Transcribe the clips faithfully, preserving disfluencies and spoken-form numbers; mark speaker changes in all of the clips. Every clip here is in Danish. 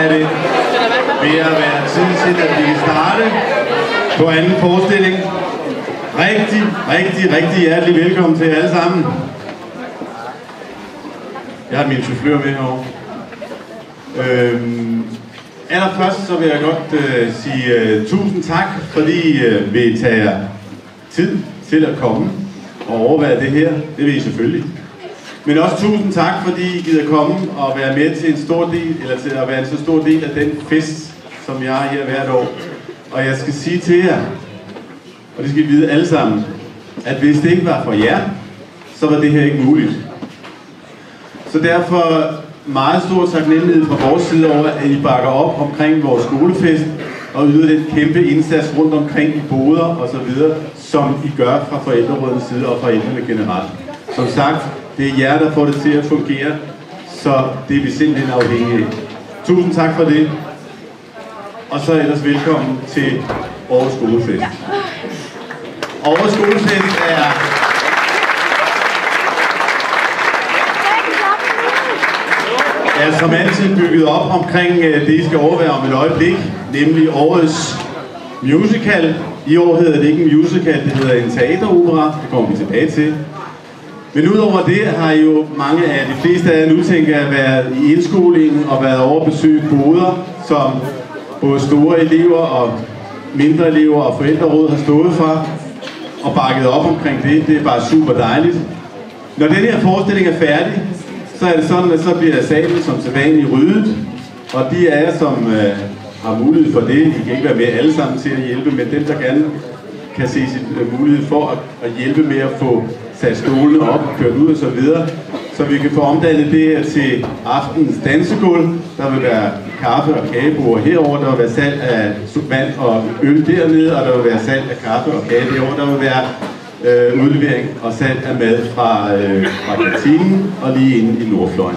Speaker 1: er det ved at være tid til, at vi kan starte på anden forestilling. Rigtig, rigtig, rigtig hjertelig velkommen til jer alle sammen. Jeg har min soufflør med herovre. Øhm, allerførst så vil jeg godt øh, sige uh, tusind tak, fordi uh, vi tager tid til at komme og overvære det her. Det vil I selvfølgelig. Men også tusind tak, fordi I gider komme og være med til en stor del, eller til at være en så stor del af den fest, som jeg har her hvert år. Og jeg skal sige til jer, og det skal I vide alle sammen, at hvis det ikke var for jer, så var det her ikke muligt. Så derfor meget stor taknemmelighed fra vores side over, at I bakker op omkring vores skolefest og yder den kæmpe indsats rundt omkring i boder og så videre, som I gør fra forældrerådets side og fra forældrene generelt. Som sagt, det er jer, der får det til at fungere, så det er vi simpelthen afhængige af. Tusind tak for det. Og så ellers velkommen til årets skolefest. Årets skolefest er er som altid bygget op omkring det, I skal overvære om et øjeblik, nemlig årets musical. I år hedder det ikke en musical, det hedder en teateropera. Det kommer vi tilbage til. Men udover det har jo mange af de fleste af jer nu, tænker jeg, været i indskolingen og været over besøg boder, som både store elever og mindre elever og forældreråd har stået for og bakket op omkring det. Det er bare super dejligt. Når den her forestilling er færdig, så er det sådan, at så bliver salen som sædvanligt ryddet, og de af jer, som øh, har mulighed for det, I kan ikke være med alle sammen til at hjælpe, men dem, der gerne kan se sin øh, mulighed for at, at hjælpe med at få sat stolene op og kørt ud og så videre, så vi kan få omdannet det her til aftenens dansegulv. Der vil være kaffe og kagebord herover, der vil være salg af vand og øl dernede, og der vil være salg af kaffe og kage derovre. Der vil være øh, udlevering og salg af mad fra, øh, fra kantinen og lige inde i nordfløjen.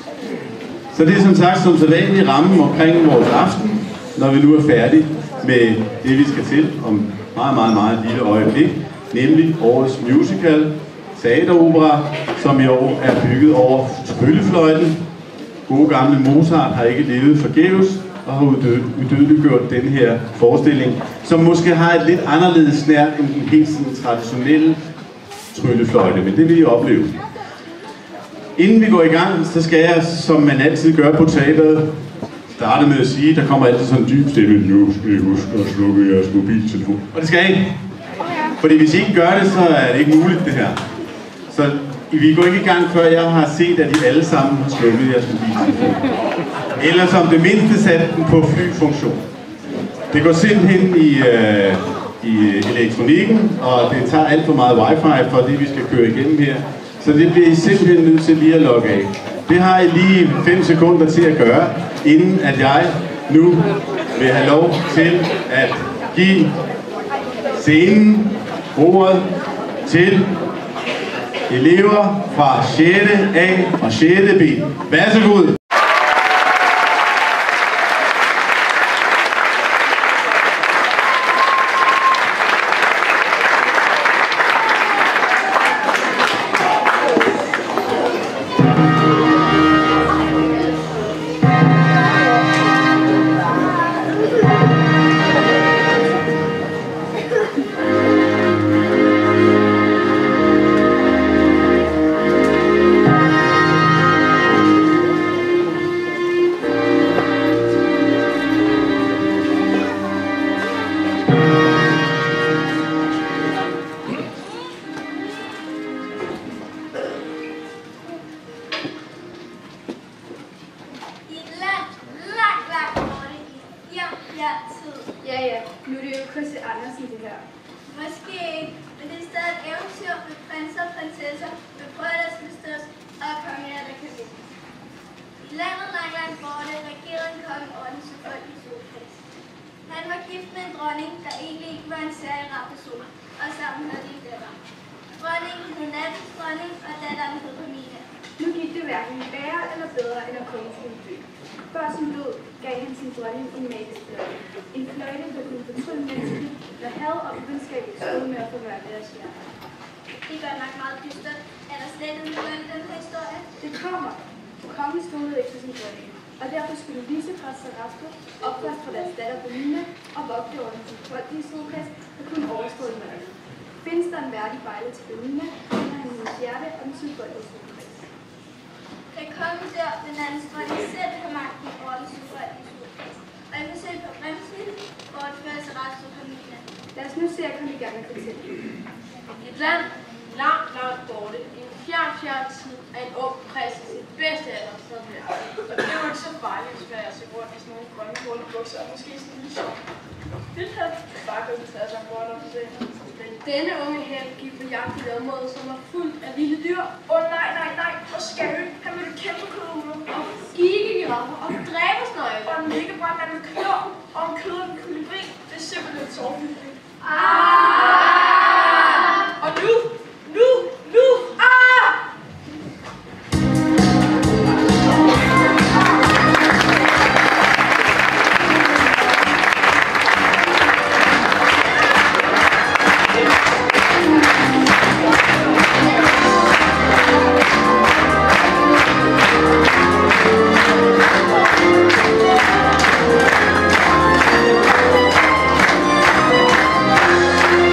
Speaker 1: Så det er som sagt som sædvanlig rammen omkring vores aften, når vi nu er færdige med det, vi skal til om meget, meget, meget lille øjeblik, nemlig årets musical, teateropera, som i år er bygget over Tryllefløjten. Gode gamle Mozart har ikke levet forgæves og har udødeliggjort den her forestilling, som måske har et lidt anderledes snært end den helt sådan traditionelle Tryllefløjte, men det vil I opleve. Inden vi går i gang, så skal jeg, som man altid gør på teateret, starte med at sige, at der kommer altid sådan en dyb stemme. Nu skal I huske at slukke jeres mobiltelefon. Og det skal I ikke. Fordi hvis I ikke gør det, så er det ikke muligt det her. Så vi går ikke i gang, før jeg har set, at I alle sammen har slukket jeres mobiltelefon. Eller som det mindste sat den på flyfunktion. Det går simpelthen i, øh, i elektronikken, og det tager alt for meget wifi for det, vi skal køre igennem her. Så det bliver I simpelthen nødt til lige at logge af. Det har I lige fem sekunder til at gøre, inden at jeg nu vil have lov til at give scenen, ordet til elever fra sjette A og sjette B. Værsågod!
Speaker 2: og derfor skulle Lise fra Sarastro opføre for deres datter Benina og vogte over den folkelige solkreds, der kunne overstå i mørket. Findes der en værdig bejle til Benina, finder han hendes hjerte og den sydfolkelige solkreds.
Speaker 3: Da kongen dør, vil Nannes dronning selv have magten over den sydfolkelige solkreds, og jeg vil se på Bremshild bortføre Sarastro-familien.
Speaker 2: Lad os nu se at komme i gang med fortællingen.
Speaker 4: Et land langt, langt borte, i en fjern, fjern tid, af en ung prins i sit bedste alder sad her. Og det var ikke så farligt, hvis man se rundt i sådan nogle grønne runde bukser, og måske sådan en lille sjov. Det havde bare gået taget sig rundt om sig. Men denne unge helt gik på jagt i et område, som var fuldt af vilde dyr. Åh oh, nej, nej, nej, hvor skal vi? Han ville kæmpe kødhunder, og gigegiraffer, og dræbersnøgle, og en liggebrand af med klør, og en kød af en kolibri. Det er simpelthen tårhyggeligt. Ah! Og nu, nu, nu, ah!
Speaker 3: Ah!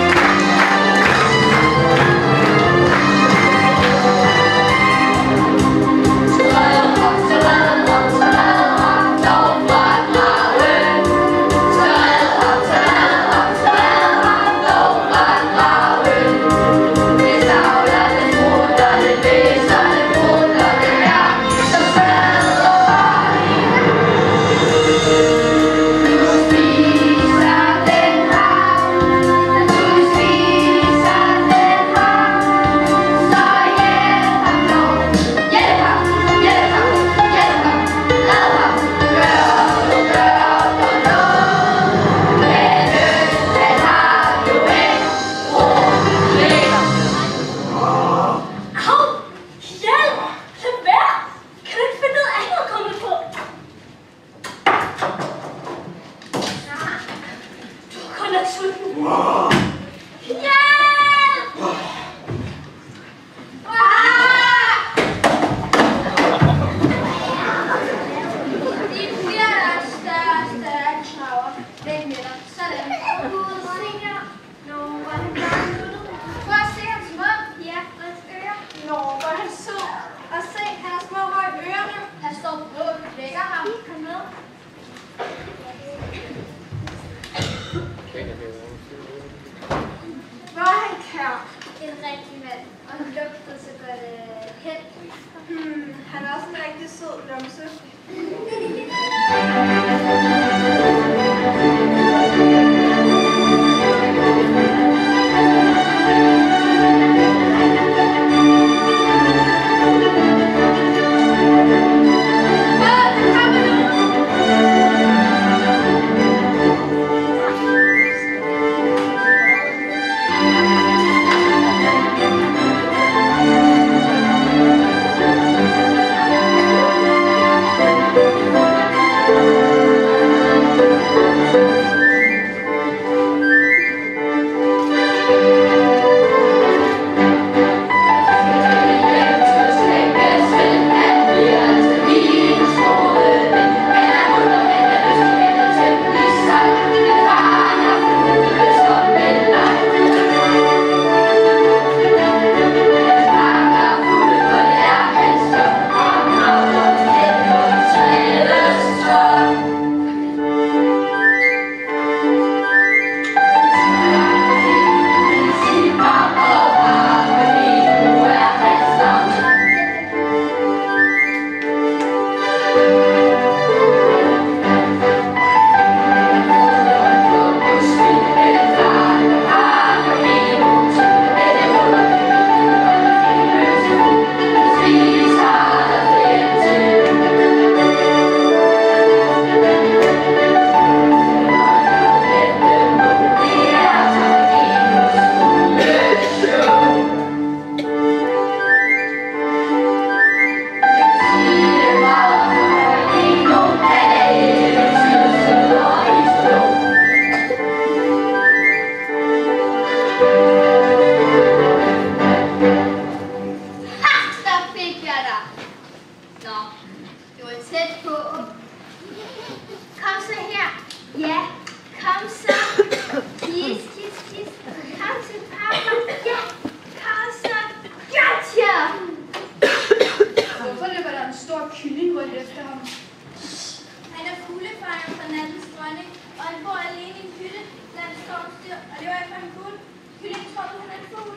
Speaker 3: dyr, og det var efter en fugl. Kylling tror du, han er en fugl?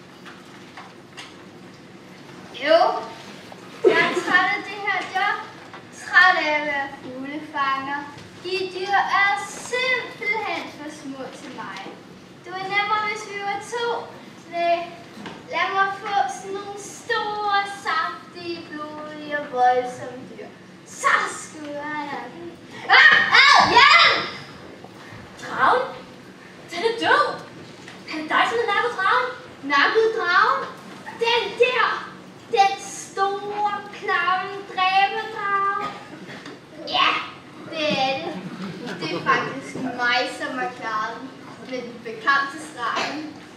Speaker 3: Jo, jeg er træt af det her job. Træt af at være fuglefanger. De dyr er simpelthen for små til mig. Det var nemmere, hvis vi var to. Lad, lad mig få sådan nogle store, saftige, blodige og voldsomme dyr. Så skulle jeg have det. Ah! Ah! Hjælp!
Speaker 5: Dragen? Den er død. Er det dig, som er nakket dragen?
Speaker 3: Nakket dragen? Den der! Den store, klavende dræberdrage. Ja, det er det. Det er faktisk mig, som har klaret den med den bekendte stregen.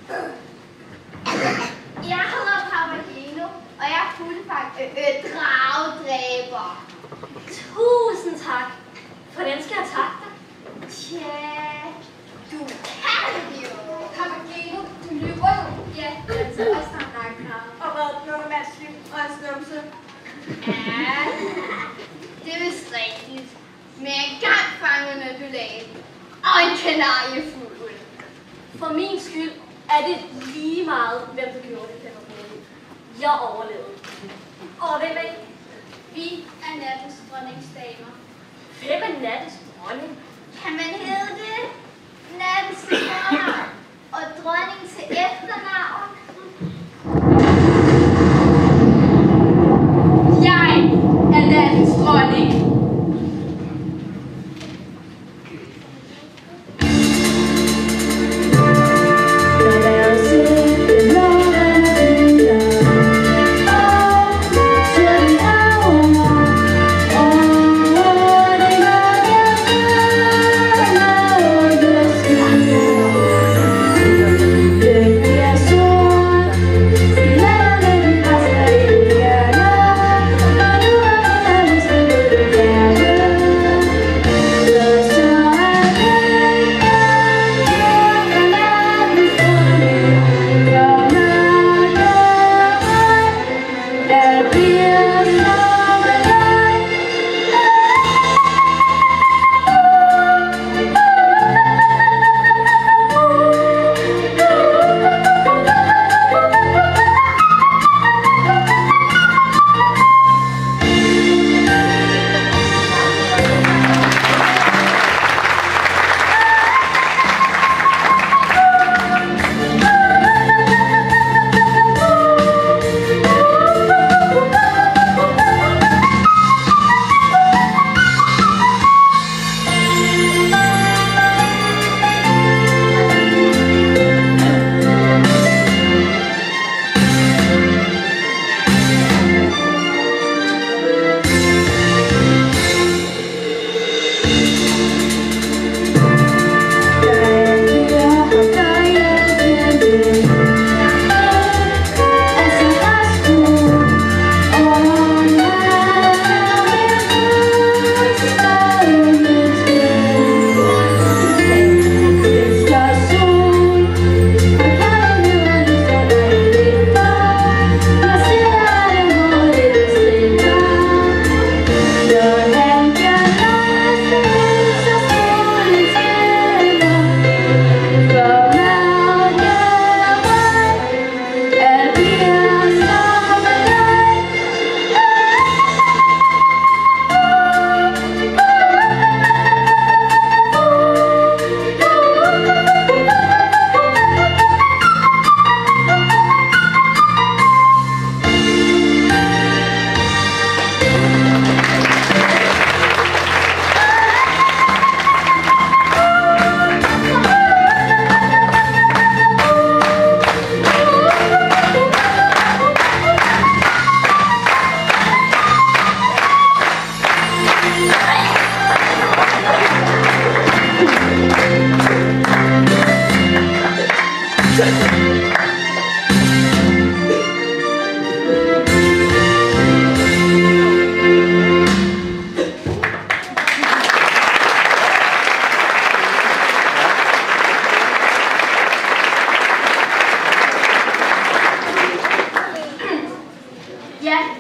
Speaker 3: Jeg hedder Papageno, og jeg er fuglefang øh, øh, dragedræber.
Speaker 5: Tusind tak. Hvordan skal jeg takke dig?
Speaker 3: Tja, du kan jo. Papageno, du lyver jo. Ja, altså også har nakkekravet.
Speaker 4: Og reddet den unge mands liv og hans numse.
Speaker 3: Ja, det er vist rigtigt. Men jeg engang fangede en undulat og en kanariefugl.
Speaker 5: For min skyld er det lige meget, hvem der gjorde det, Papageno. Jeg overlevede. Og hvem er I?
Speaker 3: Vi er nattens dronningsdamer.
Speaker 5: Hvem er nattens dronning?
Speaker 3: Kan man hedde det? Nattens dronning og dronning til efternavn. Jeg er nattens dronning.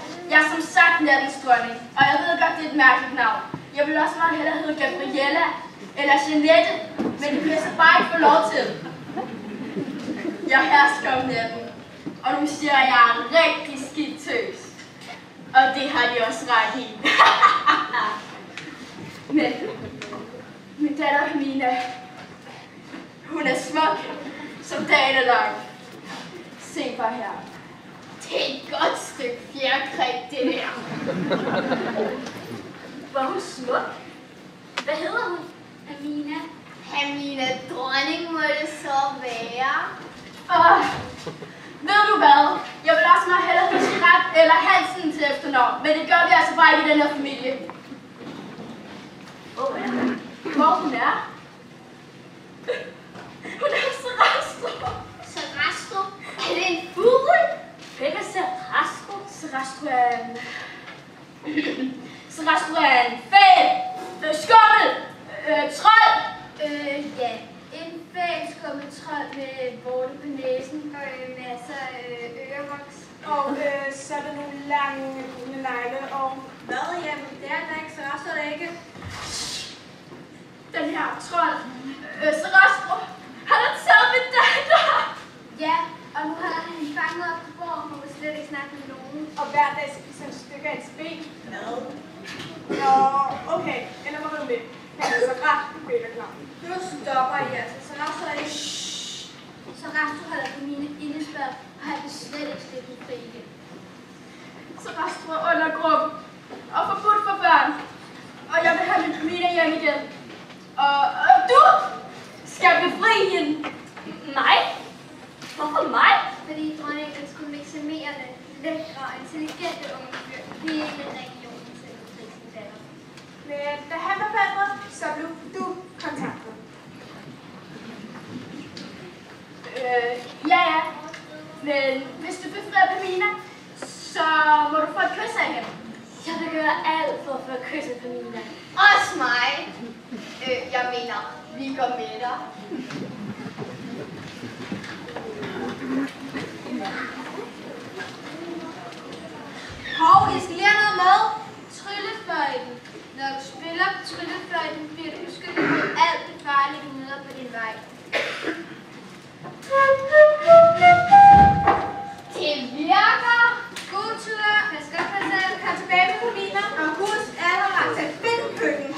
Speaker 4: nattens dronning, og jeg ved godt, det er et mærkeligt navn. Jeg vil også meget hellere hedde Gabriella Eller Jeanette, men det kan så bare ikke få lov til. Jeg hersker om natten, og nu siger jeg, at jeg er en rigtig skidt tøs. Og det har de også ret i. Men min datter Hermina, hun er smuk, som dagen er lang. Se bare her. Det er et godt stykke fjerkræ, det der.
Speaker 5: Var hun smuk? Hvad hedder hun?
Speaker 3: Hermina. Hermina, dronning må det så være.
Speaker 4: Åh, ved du hvad? Jeg vil også meget hellere hedde Skat eller Hansen til efternavn, men det gør vi altså bare ikke i den her familie.
Speaker 5: Hvor er hun?
Speaker 4: Hvor hun er? Hun er Sarastro.
Speaker 3: Sarastro? Er det en fugl?
Speaker 5: Hvem er Sarastro?
Speaker 4: Sarastro er en... Sarastro er en fæl, øh, skummel, øh, trold.
Speaker 3: Øh, ja. En fæl skummel trold med vorte på næsen og øh, masser af øh, ørevoks.
Speaker 4: Og øh, så er der nogle lange brune negle og...
Speaker 3: Hvad? Jamen, det er der ikke. Sarastro er der ikke.
Speaker 4: Den her trold, øh, Sarastro, han har taget min datter.
Speaker 3: Ja, og nu har han hende fanget op på borgen, og må slet ikke snakke med nogen.
Speaker 4: Og hver dag så spiser han et stykke af et ben.
Speaker 3: Hvad?
Speaker 4: Nå, okay. Eller må du med? Han er så ret ubedt klar.
Speaker 3: Nu stopper I altså. Sarastro er ikke... Sarastro holder på mine indespørg, og han vil slet ikke slippe fri igen.
Speaker 4: Sarastro er under gruppen og forbudt for børn. Og jeg vil have min familie hjem igen. Og, og du skal befri hende.
Speaker 5: Mig? Hvorfor mig?
Speaker 3: Fordi dronningen skulle mixe mere lækre og intelligente unge fyr hele regionen til at befri sin datter.
Speaker 4: Men da han var faldet, så blev du kontaktet. Øh, ja, ja. Men hvis du befrier Pamina, så må du få et kys af hende.
Speaker 5: Jeg vil gøre alt for at få kysset på mine.
Speaker 3: Også mig. Øh, jeg mener, vi går med dig. Hov, I skal lige have noget med. Tryllefløjten. Når du spiller på tryllefløjten, bliver du beskyttet mod alt det farlige, du møder på din vej. Det virker. God tur. Pas godt på selv. Kom tilbage med Pamina. Og husk allerede til vindkøkken.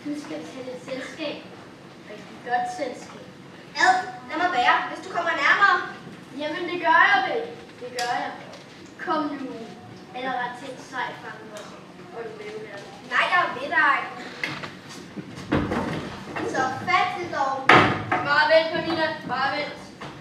Speaker 5: Du skal til et selskab. Rigtig godt selskab.
Speaker 3: Ad, lad mig være, hvis du kommer nærmere.
Speaker 5: Jamen, det gør jeg, baby. Det gør jeg. Kom nu. Eller ret til en sej fange også. Og du vil være det.
Speaker 3: Nej, jeg ved dig. Så fat det dog.
Speaker 5: Bare vent, Pamina. Bare vent.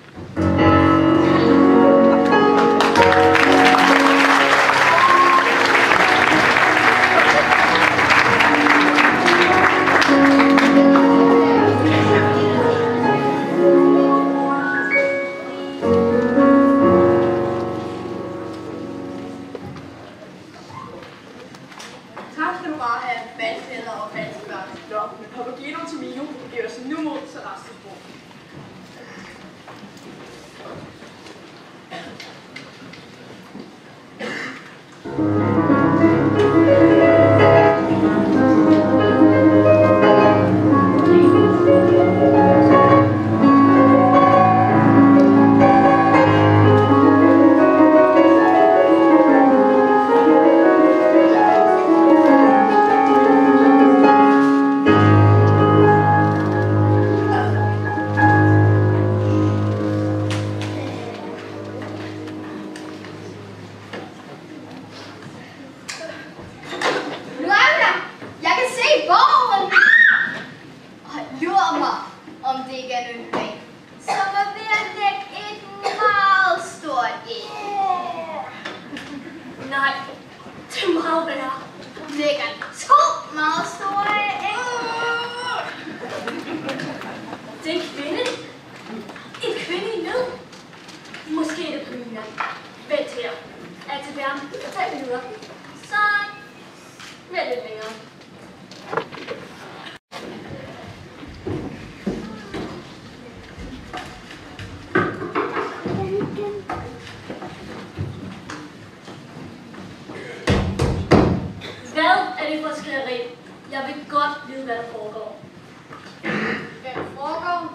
Speaker 5: Jeg vil godt vide, hvad der foregår.
Speaker 3: Hvad der foregår?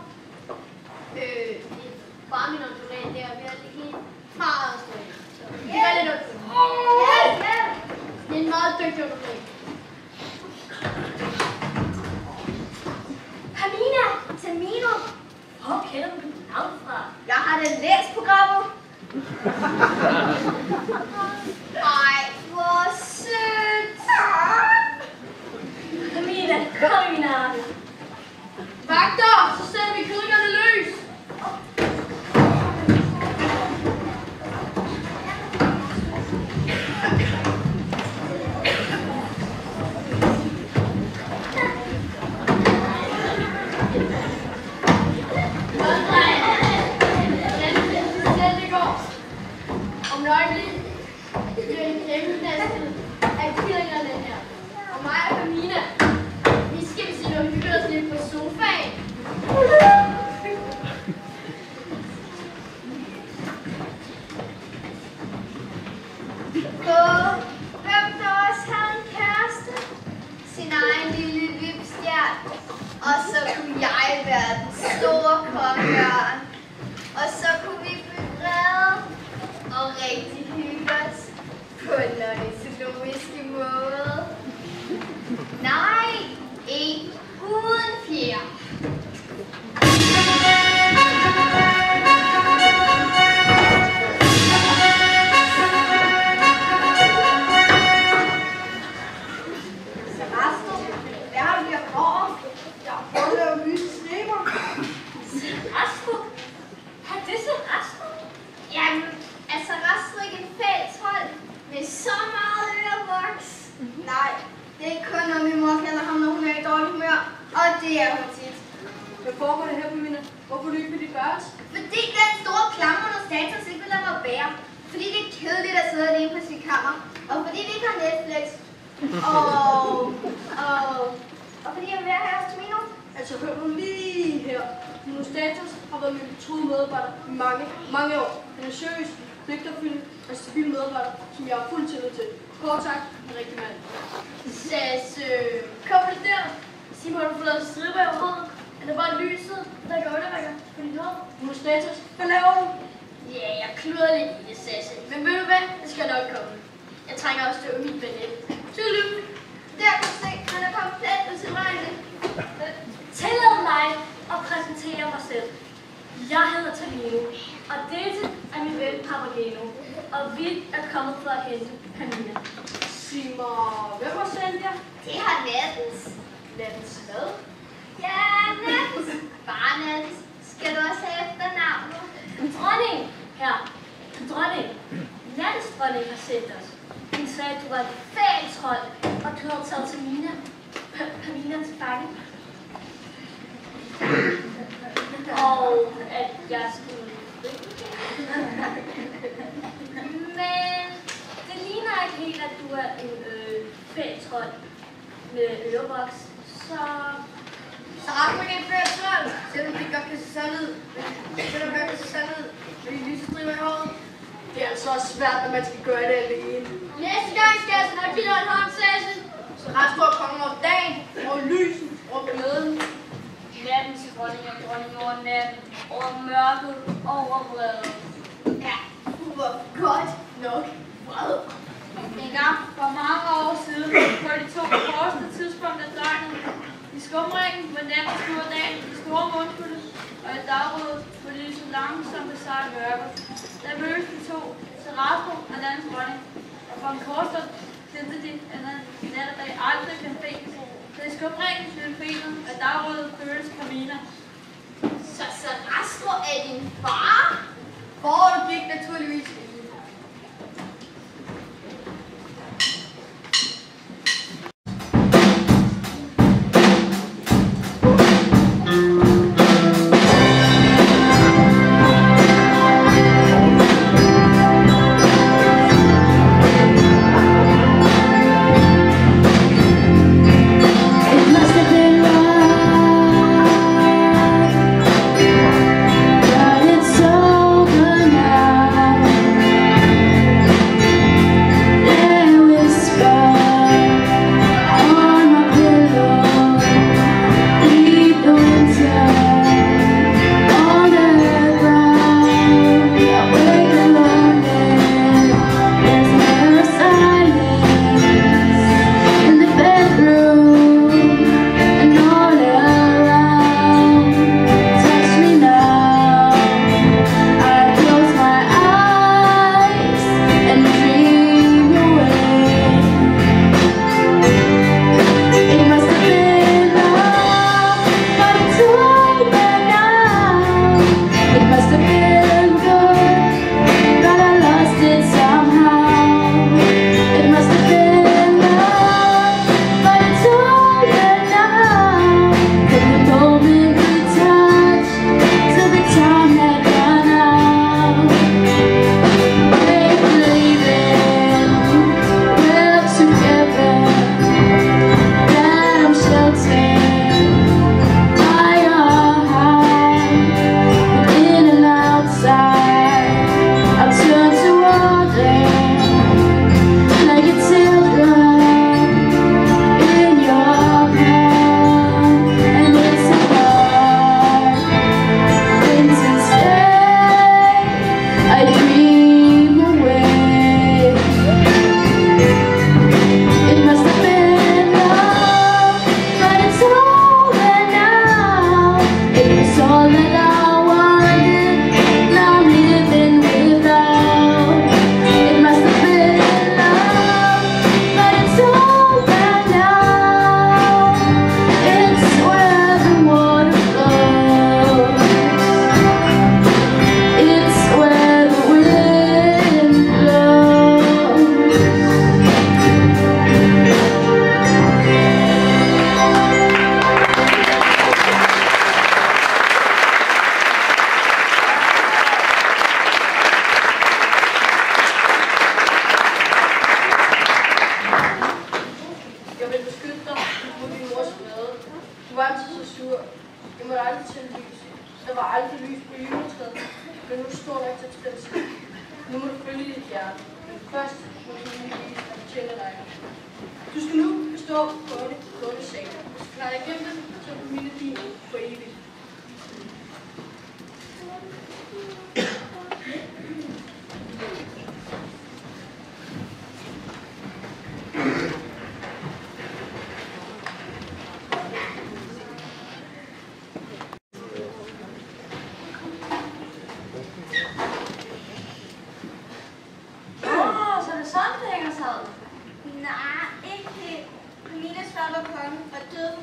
Speaker 3: Øh, bare min automat der er ved at ligge i meget automat. Det er lidt automat. Ja, ja. Det er en meget dygtig automat.
Speaker 5: Pamina, Tamino. Hvor kender du dit navn fra?
Speaker 3: Jeg har da læst programmet. Ej, hvor sødt.
Speaker 5: Pamina, kom i min arme.
Speaker 4: Vagter, så sætter vi køderne løs. Om nøjligt bliver en gennemlastet af killingerne her. Og mig og Pamina, vi skal sidde og hygge os lidt på sofaen.
Speaker 3: Åh, hvem der også havde en kæreste? Sin egen lille vipstjern. Og så kunne jeg være den store kongeørn. Og så kunne vi blive glade og rigtig hygge os på en ornitologisk måde. Nej, en uden fjer.
Speaker 4: Sarasto, hvad har du gjort for? Jeg har prøvet at lave lyse snemer.
Speaker 5: Sarasto? Har det Sarasto?
Speaker 3: Jamen, er Sarasto ikke et fælles hold med så meget ørevoks? Nej, det er kun, når min mor kalder ham, når hun er i dårlig humør, og det er hun tit.
Speaker 4: Hvad foregår det her, Pamina? Hvorfor du ikke vil det gøres?
Speaker 3: Fordi den store klamrende status ikke vil lade mig være. Fordi det er kedeligt at sidde alene på sit kammer. Og fordi vi ikke har Netflix. Og, og, og fordi jeg vil være her hos Tamino.
Speaker 4: Altså, hør du lige her. Min status har været min betroede medarbejder i mange, mange år. Han er seriøs, pligtopfyldende og stabil medarbejder, som jeg har fuld tillid til. Kort sagt, en rigtig mand.
Speaker 5: Sas, øh, kom lidt der. Sig mig, har du fået lavet stribe over hovedet? Er det bare lyset, der gør det, Rikker? På dit hoved?
Speaker 4: Min status, hvad laver du?
Speaker 5: Ja, jeg kluder lidt i det, Sasse. Men ved du hvad? Det skal nok komme. Jeg trænger også til mit benet.
Speaker 3: Tillykke. Der kan du se, han er komplet utilregnelig.
Speaker 5: fra Tamino, og dette er min ven Papageno, og vi er kommet for at hente Pamina.
Speaker 4: Sig mig, hvem har sendt jer?
Speaker 3: Det har nattens.
Speaker 4: Nattens hvad?
Speaker 3: Ja, nattens. Bare nattens. Skal du også have efternavnet?
Speaker 5: Dronning, her. Dronning. Nattens dronning har sendt os. Hun sagde, at du var et fælt trold, og du havde taget Tamina. Pamina til fange. Og at jeg skulle fri. Men det ligner ikke helt, at du er en øh, fætrold med ørevoks, så...
Speaker 4: Så ret mig en fælt trold, selvom det godt kan se sådan ud. Selvom det godt kan se sådan ud, med de lyse striber i håret. Det er altså også svært, når man skal gøre det alene.
Speaker 3: Næste gang skal jeg nok give dig en håndsasse.
Speaker 4: Så ret stor kongen over dagen, over lysen, over glæden.
Speaker 5: Nattens dronning er dronning over natten, over mørket og over vreden.
Speaker 3: Ja, du var godt nok vred.
Speaker 6: En gang for mange år siden, på de to første tidspunkter af døgnet, i skumringen var natten store dagen, i store mundfulde, og i dagrødet var det så langsomt besejret mørket. Der mødtes de to, Sarastro og landets dronning, og for en kort stund kendte de, at natterdag aldrig kan fæles. Så i skumringen blev fenet, at dagrødet føles Pamina.
Speaker 3: Så Sarastro er din far?
Speaker 4: Foregik naturligvis ikke. Du skal nu bestå på det bunde sag. Når jeg gennem den, så er mine din for evigt.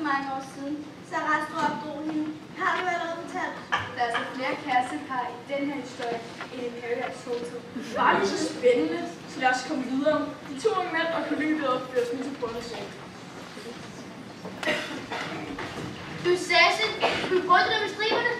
Speaker 3: mange år siden, så Rastrup opdrog hende. Har du allerede fortalt?
Speaker 2: Der er altså flere kærestepar i den her historie, end i Paradise Hotel.
Speaker 4: Bare lige så spændende, så lad os komme videre. De to unge mænd og kollegiet opføres nu til prøvesag.
Speaker 3: Du sagde sig, du brugte dig med striberne.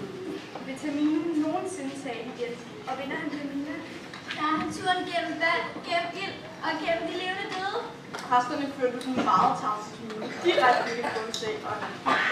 Speaker 2: Vil Tamino nogensinde tage igen? Og vinder han Tamina?
Speaker 3: Der er han turen gennem vand. og gennem de levende døde.
Speaker 4: Præsterne følte sådan meget tavsesmule. Direkte ikke på en sag og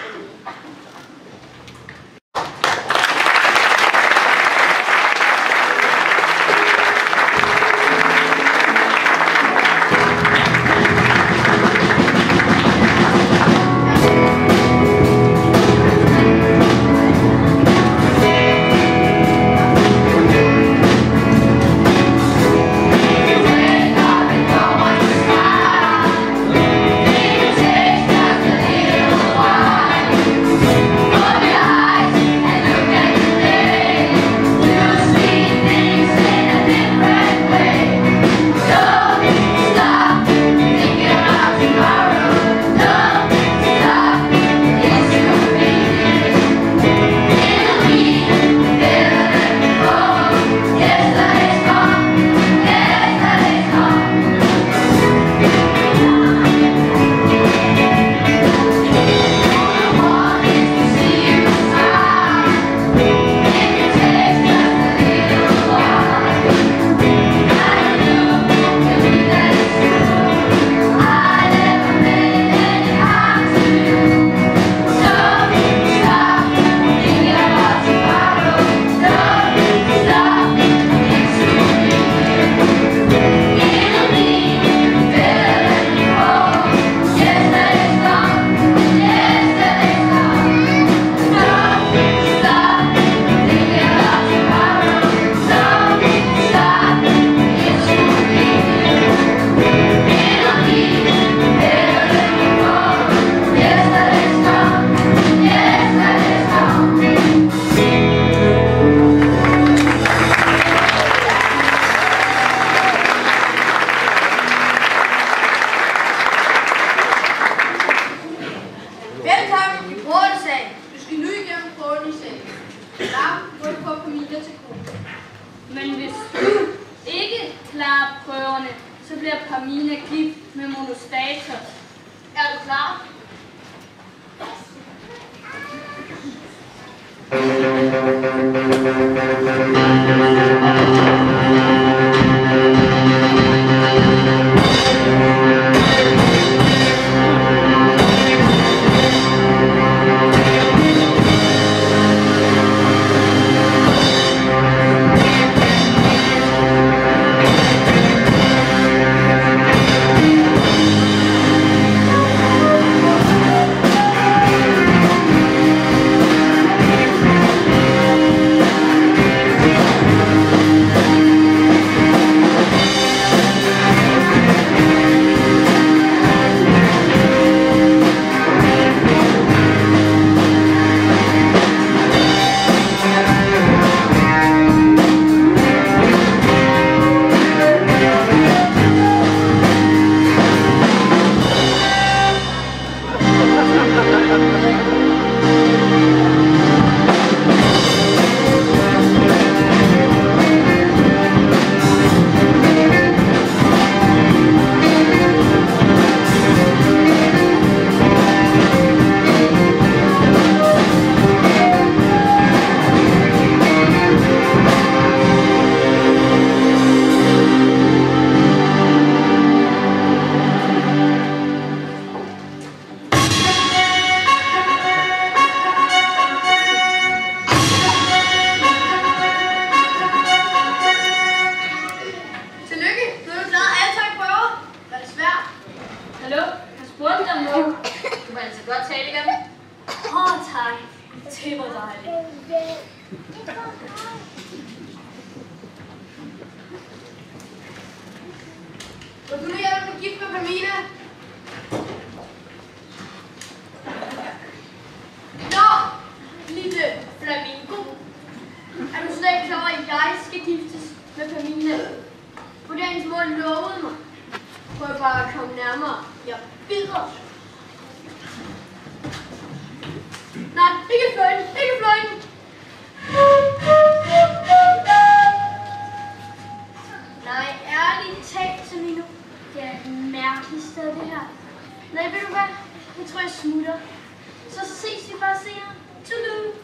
Speaker 5: Men hvis du ikke klarer prøverne, så bliver Pamina gift med Monostatos. Er du klar?
Speaker 4: Vil du nu hjælpe med gift med Pamina? Nå, lille flamingo. Er du slet ikke klar over, at jeg skal giftes med Pamina? Vurderings mor lovede mig. Prøv bare at komme nærmere. Jeg bider. Nej, ikke fløjten, ikke fløjten. Nej, ærligt talt, Samino. Det er et mærkeligt sted, det her. Nej, ved du hvad? Jeg tror, jeg smutter. Så ses vi bare senere. Toodaloo!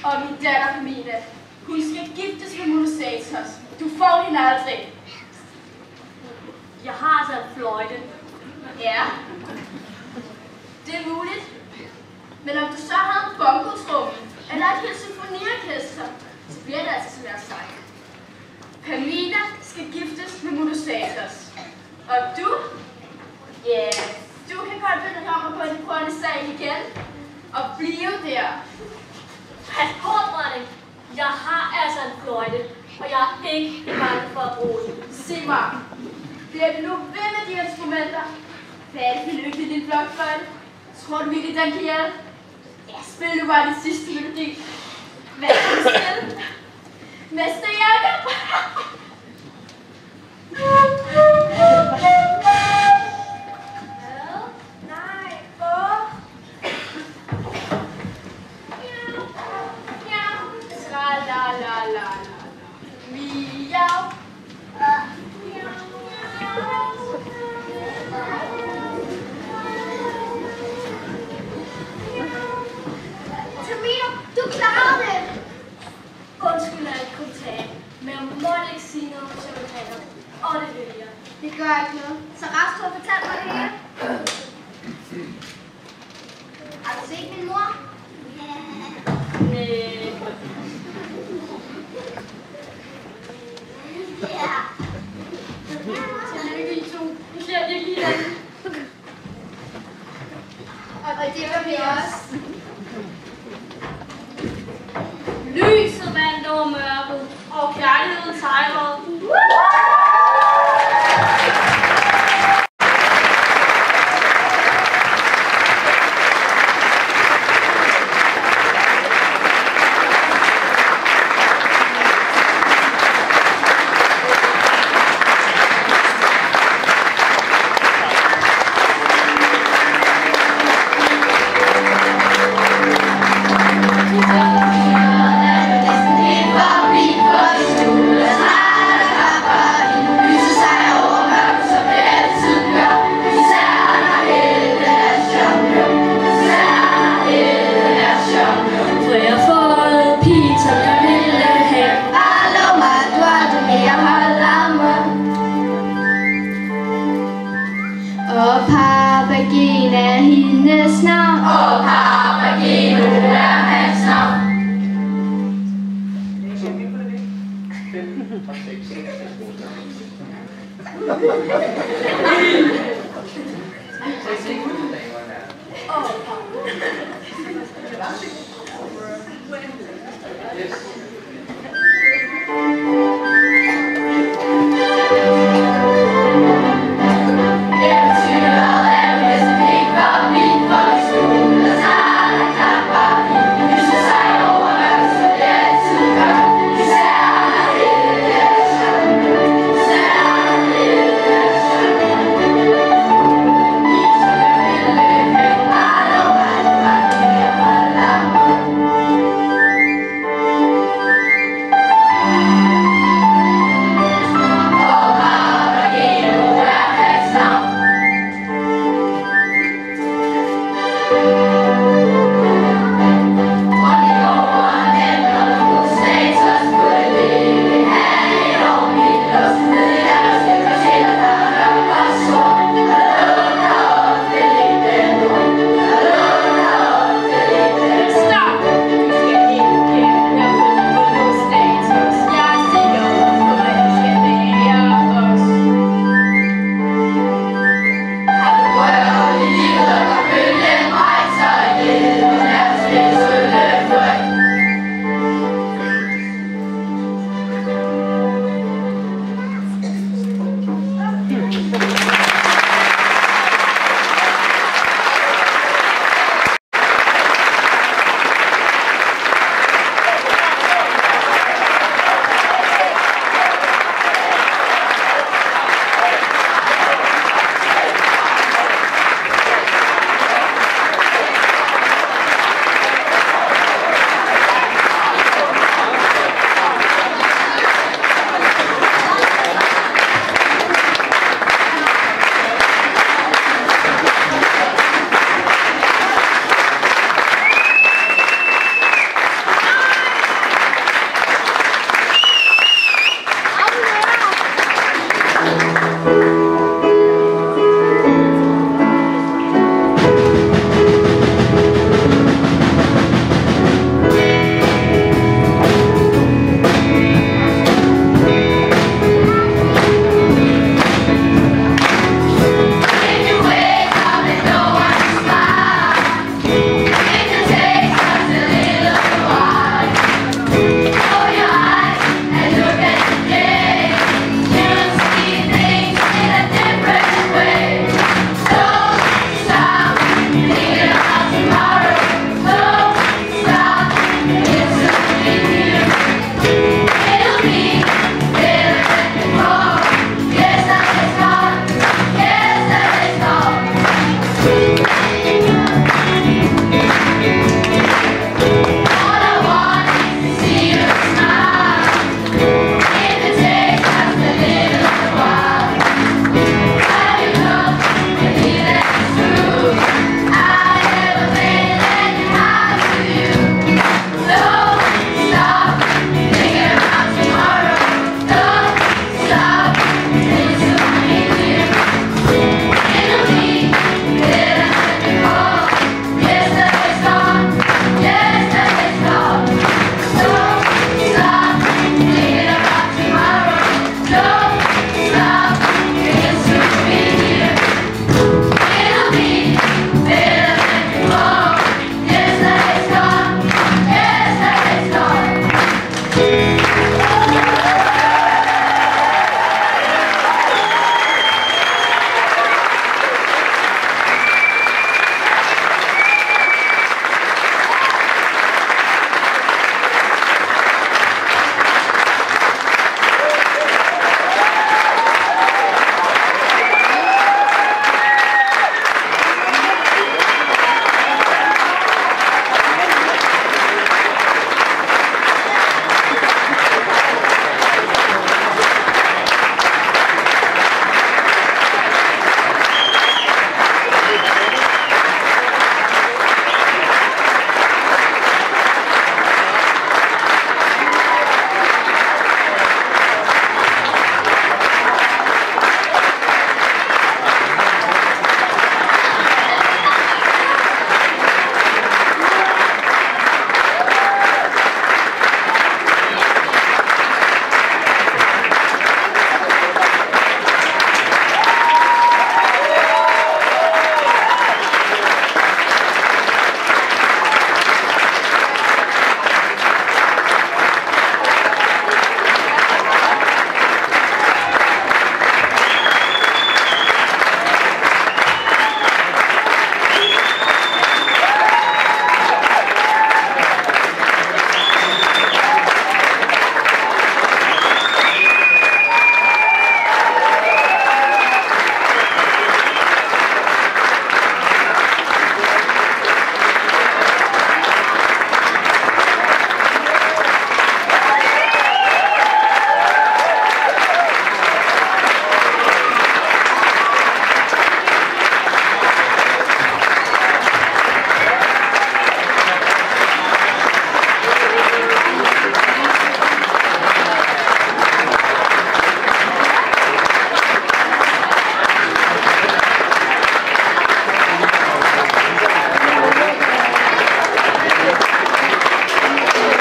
Speaker 4: Og min datter Camilla, hun skal giftes med Monosatos. Du får hende aldrig.
Speaker 5: Jeg har altså en fløjte.
Speaker 4: Ja, det er muligt. Men om du så har en bongotrum eller et helt symfoniorkester, så bliver det altså, som jeg har sagt. Pamina skal giftes med Monosatos. Og du? Ja, yeah, du kan godt vende dig om at gå i den grønne sal igen og blive der.
Speaker 5: Pas på, dronning. Jeg har altså en fløjte, og jeg er ikke bange for at bruge den.
Speaker 4: Sig mig, bliver du nu ved med de instrumenter? Hvad er det for lykkelig lille blokfløjte? Tror du virkelig, den kan hjælpe? Ja, spil nu bare det sidste melodi. Hvad kan du spille? Mester Jakob!
Speaker 3: Nej, hvor?
Speaker 4: La la la la la. Miau.
Speaker 3: Tamino, du klarede det!
Speaker 5: Undskyld, at jeg ikke kunne tage, men jeg måtte ikke sige noget på sekretæret. Og det vil jeg.
Speaker 3: Det gør ikke noget. Så Rasto har fortalt mig det hele. Har du set min mor?
Speaker 5: Næh.
Speaker 3: Ja.
Speaker 4: Tillykke, I to. I ser virkelig hinanden.
Speaker 3: Og det gør vi også.
Speaker 5: Lyset vandt over mørket, og kærligheden sejrede.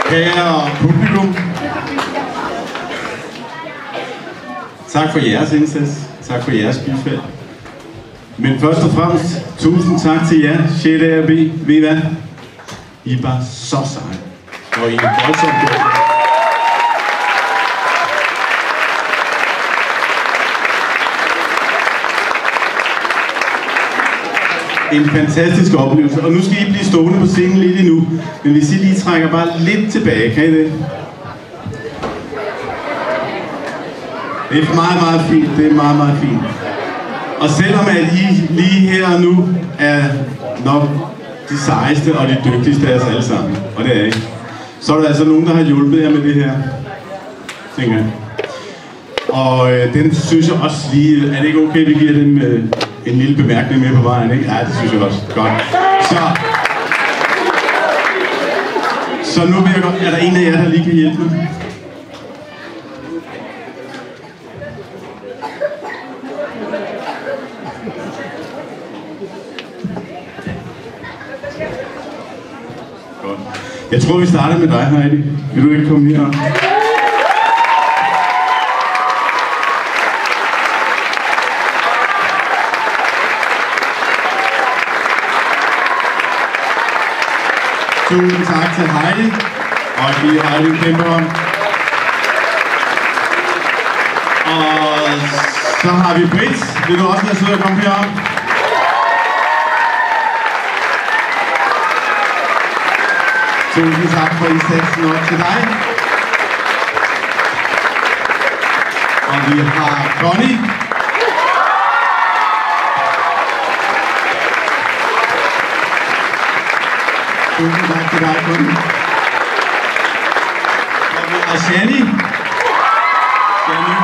Speaker 1: Kære publikum, tak for jeres indsats, tak for jeres bifald. Men først og fremmest, tusind tak til jer, sjette A B. Ved I hvad? I er bare så seje. Og I er voldsomt gode. En fantastisk oplevelse, og nu skal I blive stående på scenen lidt endnu. Men hvis I lige trækker bare lidt tilbage, kan I det? Det er meget, meget fint. Det er meget, meget fint. Og selvom at I lige her og nu er nok de sejeste og de dygtigste af os alle sammen, og det er I, så er der altså nogen, der har hjulpet jer med det her, tænker jeg. Og øh, den synes jeg også lige, er det ikke okay, vi giver dem øh, en lille bemærkning med på vejen, ikke? Ja, det synes jeg også. Godt. Så, så nu vil jeg godt, er der en af jer, der lige kan hjælpe mig? Godt. Jeg tror, vi starter med dig, Heidi. Vil du ikke komme herop? Tusind tak til Heidi, og vi har Heidi en kæmpe hånd. Og så har vi Britt. Vil du også være sød at komme herop? Tusind tak for indsatsen også til dig. Og vi har Connie. Tusind tak til dig, Connie. Og vi har Shani. Shani.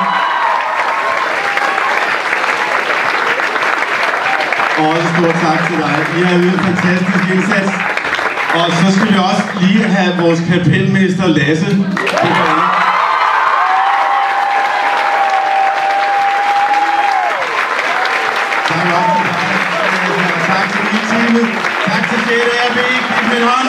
Speaker 1: Og også stort tak til dig. I har ydet en fantastisk indsats. Og så skal vi også lige have vores kapelmester Lasse. Tak også til dig. Tak til hele teamet. Tak til sjette A B. Giv min hånd.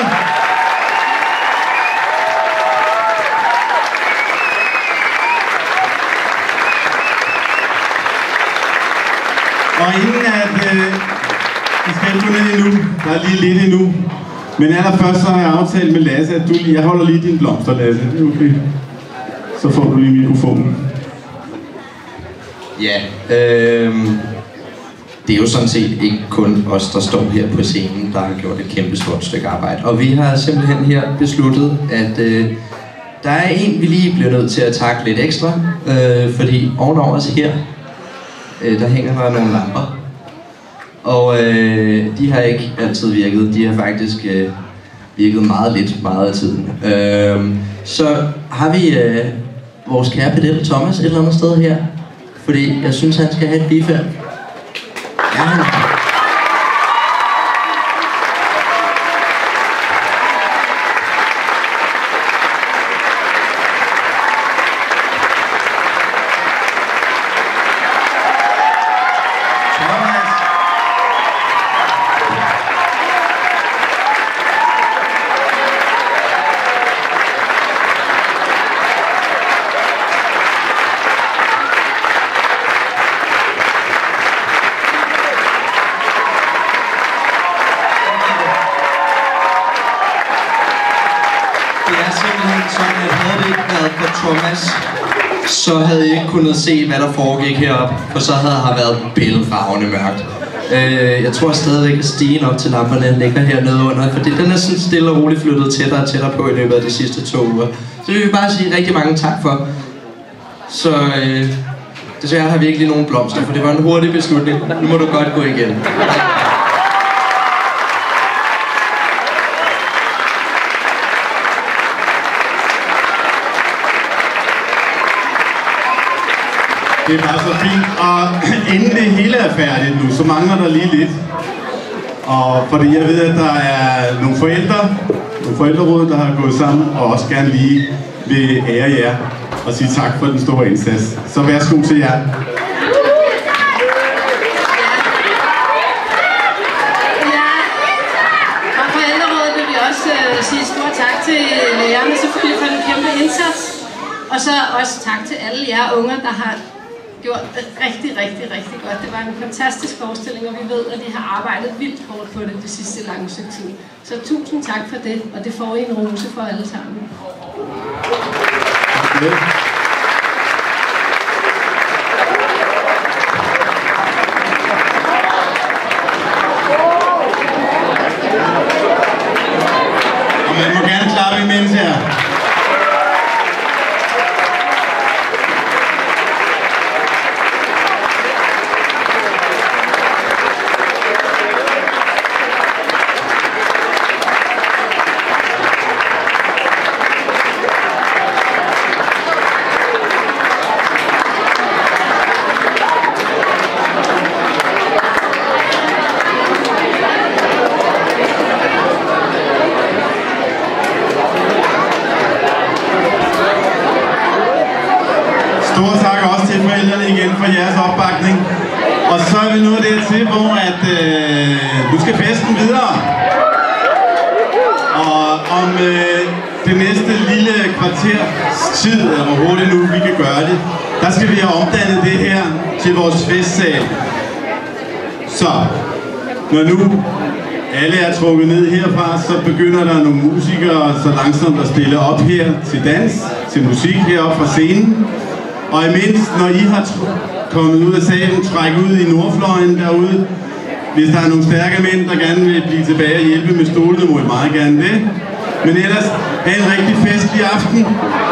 Speaker 1: Og inden at øh, vi skal gå ned endnu, der er lige lidt endnu. Men allerførst så har jeg aftalt med Lasse, at du lige, jeg holder lige din blomster, Lasse. Det er okay. Så får du lige mikrofonen.
Speaker 7: Ja, øh, det er jo sådan set ikke kun os, der står her på scenen, der har gjort et kæmpe stort stykke arbejde. Og vi har simpelthen her besluttet, at øh, der er en, vi lige bliver nødt til at takke lidt ekstra. Øh, fordi ovenover os her, øh, der hænger der nogle lamper. Og øh, de har ikke altid virket. De har faktisk øh, virket meget lidt, meget af tiden. Øh, så har vi øh, vores kære pedel Thomas et eller andet sted her. Fordi jeg synes, han skal have et bifald. Ja. Thomas, så havde I ikke kunnet se, hvad der foregik heroppe, for så havde her været bælragende mørkt. Øh, jeg tror stadigvæk, at stigen op til lamperne ligger hernede under, fordi den er sådan stille og roligt flyttet tættere og tættere på i løbet af de sidste to uger. Så det vil vi bare sige rigtig mange tak for. Så øh, desværre har vi ikke lige nogen blomster, for det var en hurtig beslutning. Nu må du godt gå igen.
Speaker 1: Det er bare så fint, og inden det hele er færdigt nu, så mangler der lige lidt. Og fordi jeg ved, at der er nogle forældre, nogle forældreråd, der har gået sammen, og også gerne lige vil ære jer og sige tak for den store indsats. Så værsgo til jer.
Speaker 8: Ja, og forældrerådet vil vi også uh, sige stor tak til lærerne. indsats. Og så også tak til alle jer unger, der har gjort det rigtig, rigtig, rigtig godt. Det var en fantastisk forestilling, og vi ved, at de har arbejdet vildt hårdt på det det sidste lange stykke tid. Så tusind tak for det, og det får I en rose for alle sammen.
Speaker 1: Okay. Og man må gerne klappe imens her. Stor tak også til forældrene igen for jeres opbakning. Og så er vi nu dertil, hvor at, øh, nu skal festen videre. Og om øh, det næste lille kvarters tid, eller hvor hurtigt nu vi kan gøre det, der skal vi have omdannet det her til vores festsal. Så, når nu alle er trukket ned herfra, så begynder der nogle musikere så langsomt at stille op her til dans, til musik heroppe fra scenen. Og imens, når I har kommet ud af salen, træk ud i nordfløjen derude. Hvis der er nogle stærke mænd, der gerne vil blive tilbage og hjælpe med stolene, må I meget gerne det. Men ellers, have en rigtig festlig aften.